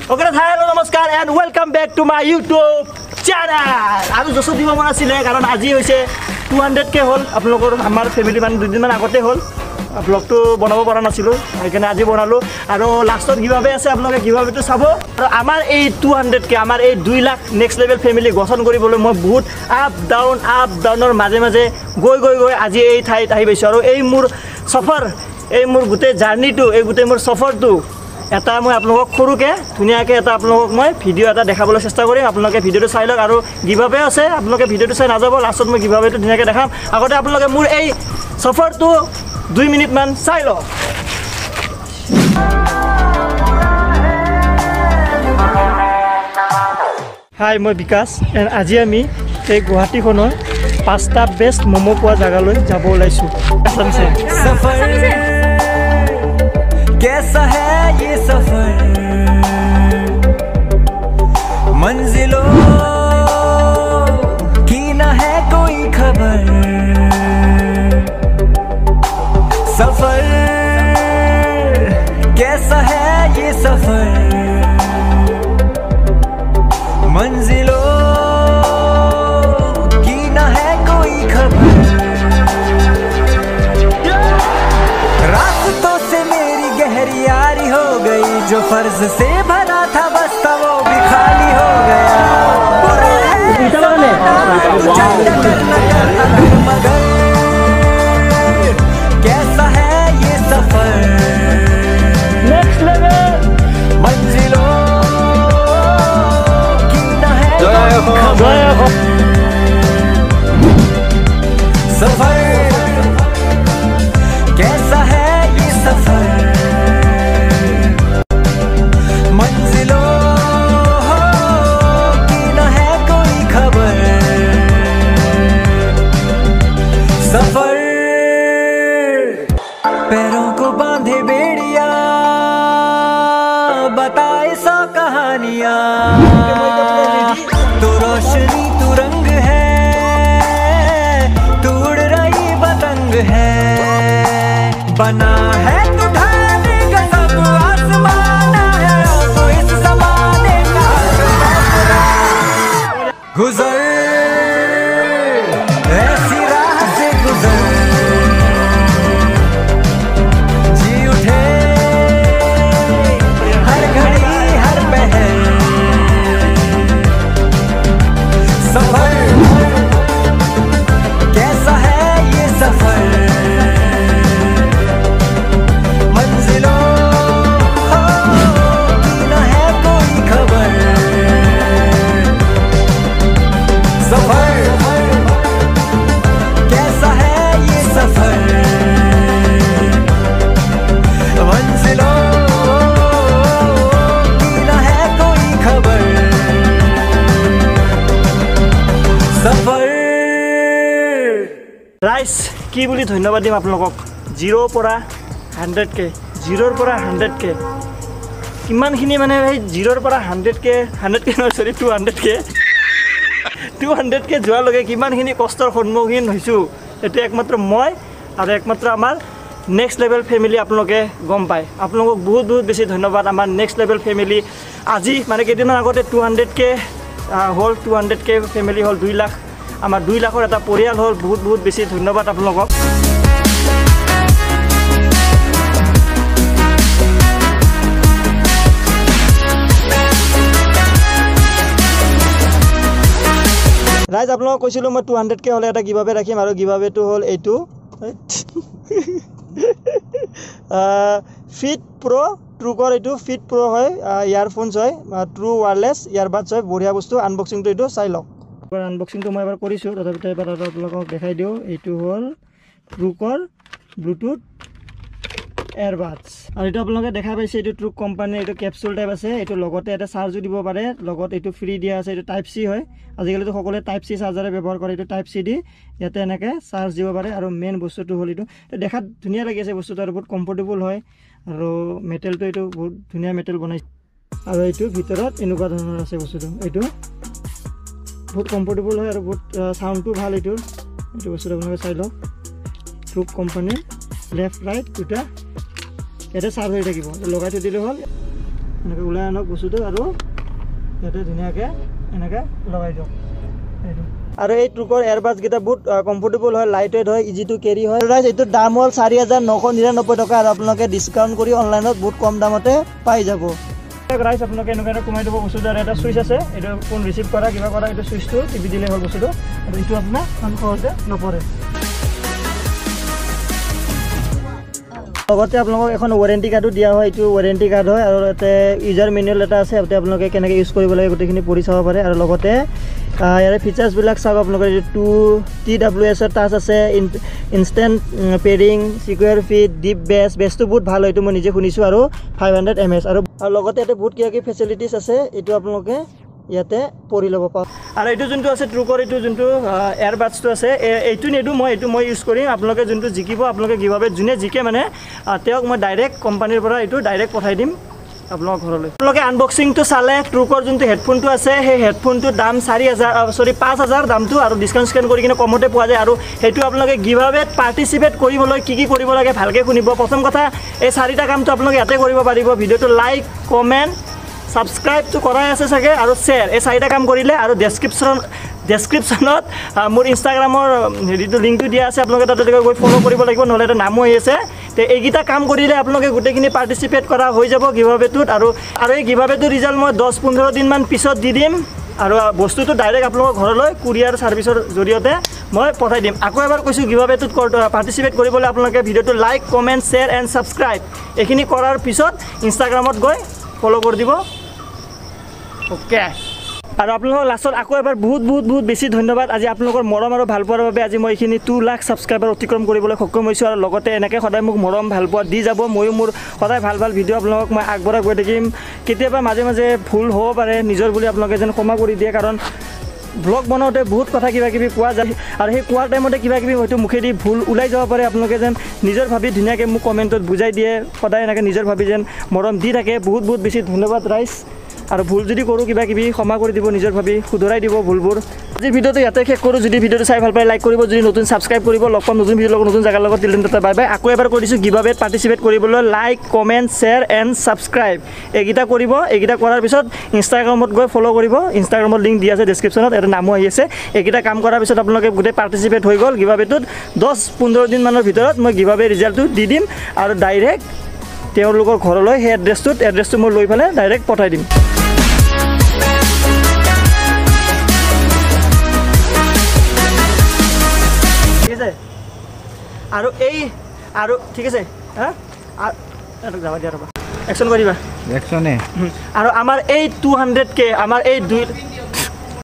Okay, hello, namaskar and welcome back to my YouTube channel. Aru joso diba mona sile karon aji hoise 200k hol apnalokor amar family man 2 din man agote hol vlog to banabo para nasilo ekane aji banalo aru lastot gibabe ase apnaloke gibabe to sabo aru amar ei 200k amar ei 2 lakh next level family goson koribole moi bahut up down or maje maje goi aji ei thai ahi beso aru ei mur safar ei mur gute journey to ei gute mur safar to এটা মই আপোনালোকক খৰুকে ধুনিয়াকে এটা আপোনালোকক মই video এটা দেখাবলৈ চেষ্টা কৰিম আপোনালোকে ভিডিওটো চাই লওক আৰু গিভাবে আছে আপোনালোকে ভিডিওটো চাই নাযাব লাষ্টত মই গিভাবেটো ধুনিয়াকে দেখাম আগতে আপোনালোকে মোৰ এই সফৰটো 2 মিনিট মান চাই লওক হাই মই বিকাশ এণ্ড আজি আমি এই গুৱাহাটীখনৰ 5টা বেষ্ট মমো পোৱা জাগালৈ যাব ওলাইছো সফৰ कैसा है ये सफर मंजिलों की न है कोई खबर सफर कैसा है ये सफर मंजिलों की न है कोई खबर रास्तों से गहरी यारी हो गई जो फर्ज से भरा था बस्ता वो भी खाली हो गया मगर कैसा है ये सफर नेक्स्ट लेवल मंजिलों की न है खबर सफर कैसा है ये सफर पैरों को बांधे बेड़िया बताए सौ कहानियां तो रोशनी तू रंग है तू उड़ रही पतंग है बना है तू ढाने का सब आसमान है तो इस ज़माने का गुजर ऐसी राह से गुजर রাইস কি বুলি ধন্যবাদ দিম আপোনালোকক 0 পৰা 100k 0 পৰা 100k কিমানখিনি মানে এই 0 পৰা 100k নহয় সৰি 200k যোৱাৰ লগে কিমানখিনি কষ্টৰ সন্মুখীন হৈছো এটো একমাত্ৰ মই আৰু একমাত্ৰ আমাৰ নেক্সট লেভেল ফ্যামিলি আপোনালোকে গম পায় আপোনালোকক বহুত বেছি ধন্যবাদ আমাৰ নেক্সট লেভেল ফ্যামিলি আজি মানে কেইদিনৰ আগতে 200k হল 200k ফ্যামিলি হল 2 লাখ আমাৰ 2 লাখৰ এটা পৰিয়াল হল বহুত বেছি ধন্যবাদ আপোনালোকক ৰাইজ আপোনালোকক কৈছিলো মই 200k হলে এটা গিভাবে ৰাখিম আৰু গিভাবেটো হল এইটো ফিট প্ৰো ট্ৰুকৰ এইটো ফিট প্ৰো হয় ইয়াৰফোনছ হয় ট্ৰু ওয়্যাৰলেস ইয়াৰবাডছ হয় বঢ়িয়া বস্তু আনবক্সিংটো এইটো চাই লওক আনবক্সিংটো মই এবাৰ কৰিছো তথাপিতো এবাৰ আপোনালোকক দেখাই দিও এইটো হল ট্ৰুকৰ ব্লুটুথ এয়াৰবাডছ আৰু এটা আপোনালোকে দেখা পাইছে এইটো ট্ৰুক কোম্পানীৰ এইটো ক্যাপসুল টাইপ আছে এইটো লগতে এটা চাৰ্জো দিব পাৰে লগত এইটো ফ্ৰী দিয়া আছে এইটো টাইপ সি হয় আজিকালিতো সকলোৱে টাইপ সি চাৰ্জাৰে ব্যৱহাৰ কৰে এইটো টাইপ সি দি ইয়াতে এনেকে চাৰ্জ দিব পাৰে আৰু মেইন বস্তুটো হল এইটো দেখাত ধুনীয়া লাগি আছে বস্তুটো আৰু বহুত কমফৰ্টেবল হয় আৰু মেটেলটো এইটো বহুত ধুনীয়া মেটেল বনাইছে আৰু এইটো ভিতৰত এনেকুৱা ধৰণৰ আছে বস্তুটো এইটো বহুত কমফৰ্টেবল হয় আৰু বহুত সাউন্ডটো ভাল এইটো বস্তুটো আপোনালোকে চাই লওক ট্ৰুক কোম্পানীৰ লেফট ৰাইট দুটা এটা চাৰ্জ হৈ থাকিব লগাই থৈ দিলে হ'ল এনেকৈ ওলাই আনক বস্তুটো আৰু ইয়াতে ধুনীয়াকৈ এনেকৈ লগাই দিয়ক এইটো আৰু এই ট্ৰুকৰ এয়াৰবাডছকেইটা বহুত কমফৰ্টেবল হয় লাইট ৱেইট হয় ইজি টু কেৰি হয় ৰাইজ এইটোৰ দাম হ'ল 4,999 টকা আৰু আপোনালোকে ডিছকাউণ্ট কৰি অনলাইনত বহুত কম দামতে পাই যাব ৰাইজ আপোনালোকে এনেকৈ কমাই দিব বস্তুটো আৰু এটা চুইচ আছে এইটো ফোন ৰিচিভ কৰা কিবা কৰা এইটো চুইচটো টিপি দিলে হ'ল বস্তুটো আৰু এইটো আপোনাৰ সহজে নপৰে লগতে আপোনালোকক এখন ৱাৰেণ্টি কাৰ্ডো দিয়া হয় এইটো ৱাৰেণ্টি কাৰ্ড হয় আৰু ইয়াতে ইউজাৰ মেনুৱেল এটা আছে ইয়াতে আপোনালোকে কেনেকৈ ইউজ কৰিব লাগে গোটেইখিনি পঢ়ি চাব পাৰে আৰু লগতে ইয়াৰে ফিচাৰ্ছবিলাক চাওক আপোনালোকে এইটো TWS টাচ আছে instant pairing secure fit deep বেছটো বহুত ভাল হয় এইটো মই নিজে শুনিছোঁ আৰু 500 mAh আৰু লগতে ইয়াতে বহুত কিবা কিবি ফেচিলিটিছ আছে এইটো আপোনালোকে ইয়াতে পঢ়ি ল'ব পাৰোঁ আৰু এইটো যোনটো আছে ট্ৰুকৰ এইটো যোনটো এয়াৰবাডছটো আছে এইটো নিদিওঁ মই ইউজ কৰিম আপোনালোকে যোনটো জিকিব আপোনালোকে কিভাৱে যোনে জিকে মানে তেওঁক মই ডাইৰেক্ট কোম্পানীৰ পৰা এইটো ডাইৰেক্ট পঠাই দিম আপোনালোকৰ ঘৰলৈ আপোনালোকে আনবক্সিংটো চালে ট্ৰুকৰ যোনটো হেডফোনটো আছে সেই হেডফোনটোৰ দাম 5,000 দামটো আৰু ডিছকাউণ্ট স্কেন কৰি কিনে কমতে পোৱা যায় আৰু সেইটো আপোনালোকে গিভআৱেত পাৰ্টিচিপেট কৰিবলৈ কি কৰিব লাগে ভালকৈ শুনিব প্ৰথম কথা এই 4টা কামটো আপোনালোকে ইয়াতে কৰিব পাৰিব ভিডিঅ'টো লাইক কমেণ্ট সাবস্ক্ৰাইবটো কৰাই আছে চাগে আৰু শ্বেয়াৰ এই 4টা কাম কৰিলে আৰু ডেছক্ৰিপশ্যনত মোৰ ইনষ্টাগ্ৰামৰ হেৰিটো লিংকটো দিয়া আছে আপোনালোকে তাতে গৈ ফ'ল' কৰিব লাগিব নহ'লে এটা নামো আহি আছে তে এইকেইটা কাম কৰিলে আপোনালোকে গোটেইখিনি পাৰ্টিচিপেট কৰা হৈ যাব গিভআৱেটোত আৰু এই গিভআৱেটোৰ ৰিজাল্ট মই 10-15 দিনমান পিছত দি দিম আৰু বস্তুটো ডাইৰেক্ট আপোনালোকৰ ঘৰলৈ কুৰিয়াৰ ছাৰ্ভিচৰ জৰিয়তে মই পঠাই দিম আকৌ এবাৰ কৈছোঁ গিভআৱেটোত পাৰ্টিচিপেট কৰিবলৈ আপোনালোকে ভিডিঅ'টো like comment share and subscribe এইখিনি কৰাৰ পিছত ইনষ্টাগ্ৰামত গৈ ফ'ল' কৰি দিব ওকে আৰু আপোনালোকক লাষ্টত আকৌ এবাৰ বহুত বেছি ধন্যবাদ আজি আপোনালোকৰ মৰম আৰু ভাল পোৱাৰ বাবে আজি মই এইখিনি 2 লাখ ছাবস্ক্ৰাইবাৰ অতিক্ৰম কৰিবলৈ সক্ষম হৈছোঁ আৰু লগতে এনেকৈ সদায় মোক মৰম ভাল পোৱা দি যাব ময়ো মোৰ সদায় ভাল ভিডিঅ' আপোনালোকক মই আগবঢ়াই গৈ থাকিম কেতিয়াবা মাজে মাজে ভুল হ'ব পাৰে নিজৰ বুলি আপোনালোকে যেন ক্ষমা কৰি দিয়ে কাৰণ ব্লগ বনাওঁতে বহুত কথা কিবা কিবি কোৱা যায় আৰু সেই কোৱাৰ টাইমতে কিবা কিবি হয়তো মুখেদি ভুল ওলাই যাব পাৰে আপোনালোকে যেন নিজৰ ভাবি ধুনীয়াকৈ মোক কমেণ্টত বুজাই দিয়ে সদায় এনেকৈ নিজৰ ভাবি যেন মৰম দি থাকে বহুত বেছি ধন্যবাদ ৰাইজ আৰু ভুল যদি কৰোঁ কিবা কিবি ক্ষমা কৰি দিব নিজৰ ভাবি শুধৰাই দিব ভুলবোৰ আজি ভিডিঅ'টো ইয়াতে শেষ কৰোঁ যদি ভিডিঅ'টো চাই ভাল পায় লাইক কৰিব যদি নতুন ছাবস্ক্ৰাইব কৰিব লগ পাম নতুন ভিডিঅ'ৰ লগত নতুন জেগাৰ লগত তিল দিন বাই আকৌ এবাৰ কৈ দিছোঁ গিভআৱেত পাৰ্টিচিপেট কৰিবলৈ like comment share and subscribe এইকেইটা কৰিব এইকেইটা কৰাৰ পিছত ইনষ্টাগ্ৰামত গৈ ফ'ল' কৰিব ইনষ্টাগ্ৰামত লিংক দিয়া আছে ডেছক্ৰিপশ্যনত এটা নামো আহি আছে এইকেইটা কাম কৰাৰ পিছত আপোনালোকে গোটেই পাৰ্টিচিপেট হৈ গ'ল গিভআৱেটোত 10-15 দিনমানৰ ভিতৰত মই গিভআৱে ৰিজাল্টটো দি দিম আৰু ডাইৰেক্ট তেওঁলোকৰ ঘৰলৈ সেই এড্ৰেছটো মই লৈ পেলাই ডাইৰেক্ট পঠাই দিম আৰু ঠিক আছে যাবা দিয়া ৰ'বা একশ্যন কৰিবা একশ্যনে আৰু আমাৰ এই 200K আমাৰ এই